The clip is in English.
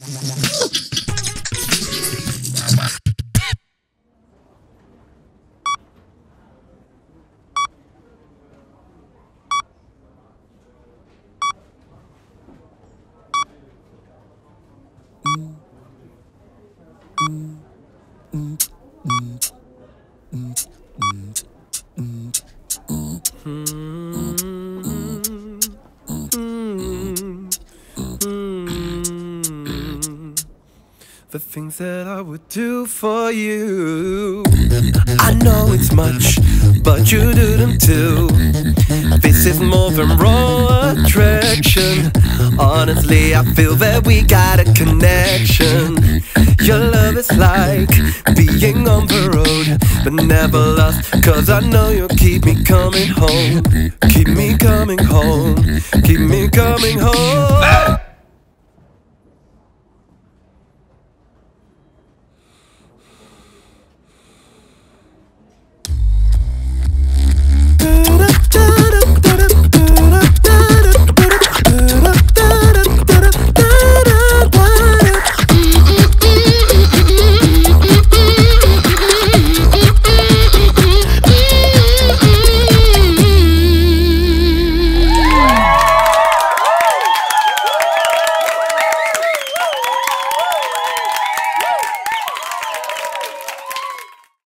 The things that I would do for you, I know it's much, but you do them too. This is more than raw attraction. Honestly, I feel that we got a connection. Your love is like being on the road, but never lost, cause I know you'll keep me coming home. Keep me coming home. Keep me coming home.